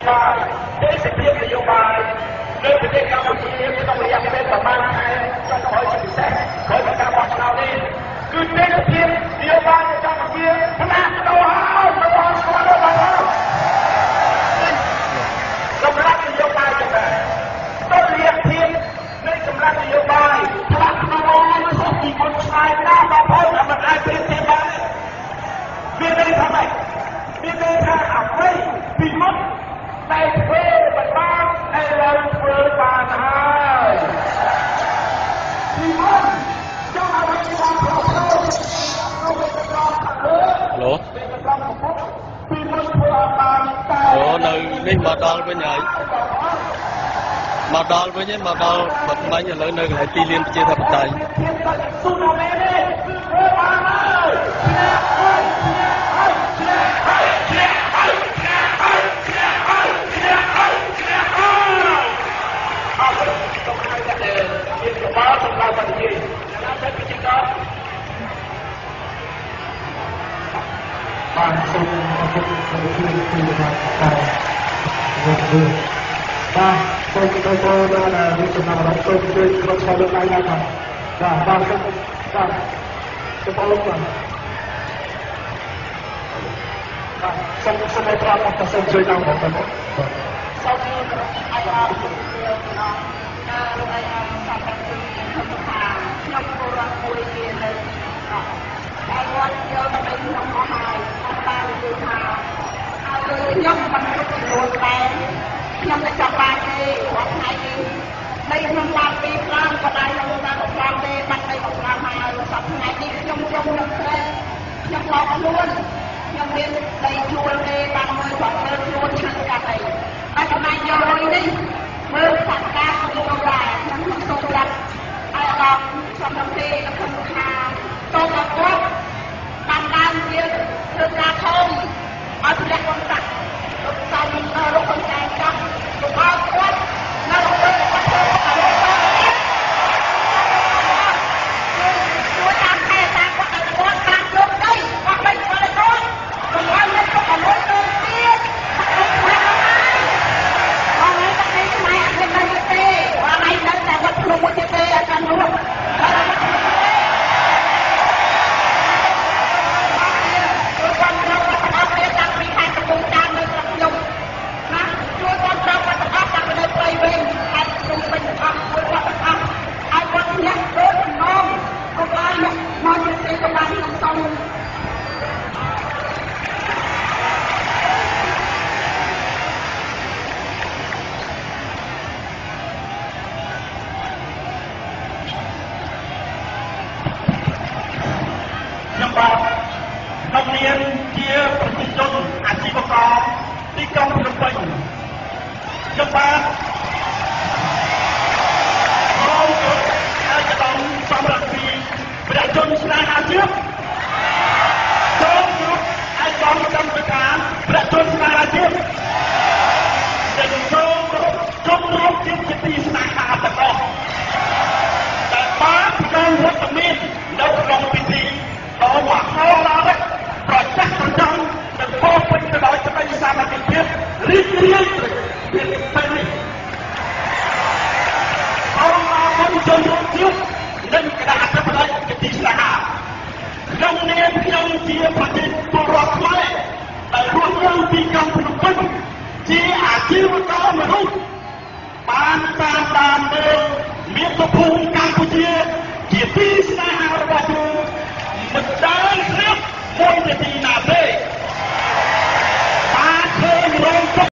để thực hiện nhu cầu nơiประเทศกัมพูชีต้องระยะเวลาประมาณtrong khỏi sự xét khỏi cácการบอลนี้คือเด็กเพียงนโยบายในกัมพูชีพนักตัวหาวตัวหาวตัวหาวกำลังนโยบายจะแบบต้องเรียกเพียงในกำลังนโยบายพลังตัวหาวของที่คนชายหน้ามาพ้นมันอาจเป็นเสียบ้างมีได้ทำไมมีได้ทางอับไว้ปีมุดในเพื่อนบ้านในเราเพื่อนบ้านหายปีมุดเจ้าอะไรบ้างเราเป็นกองทัพเรือเป็นกองทัพปีมุดเพื่อนบ้านโอ้nơiนี่มาดอลเป็นไงมาดอลเป็นยังมาดอลบัดไม่ยังเลยnơiไหนตีเลียนเจ้าทัพไตបានសូមអរគុណសម្រាប់ទីទីបាទបាទសូមទៅដល់វិទ្យាល័យសូមជួយគ្រប់ឆ្លងលើកដៃឡើងបាទបាទសូមបាទសូមអរគុណបាទសូមឲ្យប្រាប់មកសូមជួយដល់បងប្អូនបាទសូមអាយ៉ាខ្ញុំគោរពមួយទៀតនៅតែគាត់យកទៅក្នុងមហាបាននិយាយថាហើយខ្ញុំមិនគិតចំនួនតែខ្ញុំទៅចាប់បានទេរាល់ថ្ងៃនេះនៅក្នុងឡានពី5ក៏ដែរខ្ញុំបានប្រចាំទេបាត់ទៅប្រចាំហើយសប្តាហ៍ថ្ងៃនេះខ្ញុំជុំនឹងត្រេះខ្ញុំឡងខ្លួនខ្ញុំមានដីជួលទេបានមួយគាត់មើលខ្លួនឆាក់កាត់អីហើយចំណាយយកលុយនេះមើលសកម្មភាពរបស់ដែរខ្ញុំសូមប្រាប់ហើយអរសំណទេក្នុងខាសូមអរគុណបានដើមទៀតធ្វើការធំឲ្យផ្លែកំសាក់លោកសាយនឹងរកកញ្ចែងចាស់លោកអរគុណនៅលើគាត់ធ្វើអរគុណជួយតាមខែតាមគាត់ឲ្យគាត់បានយកដីគាត់មិនធ្វើឲ្យគាត់មិនឲ្យមានទុកអនុទៅទៀតអរគុណហើយថ្ងៃនេះអត់មានដីទេអរថ្ងៃនៅតែវត្តភ្នំមួយទៀតទេអត់បាននោះnăm niên chiaប្រជាជនអាជីវករទីក្រុងភ្នំពេញខ្ញុំបាទសូមឲ្យចំសម្រាប់ពីប្រជាជនស្នេហាជាតិសូមឲ្យចំទៅការប្រជាជនស្នេហាជាតិដែលសូមជុំរួមជាទីស្នេហាទាំងអស់ដែលបានក្នុងវត្តមាននៅក្នុងពិធីដ៏មហោឡារិកប្រចាស់ប្រចាំនិងពោពេញទៅដោយក្តីសាមគ្គីភាពរីករាយភាពពេលនេះអរគុណជនរួមជាតិនិងគណៈអធិបតីជាទីស្នេហាក្នុងនាមខ្ញុំជាប្រជាពលរដ្ឋខ្មែរដែលរស់នៅទីក្រុងភ្នំពេញជាអាជីវករមនុស្សបានតាមដានមើលមាតុភូមិ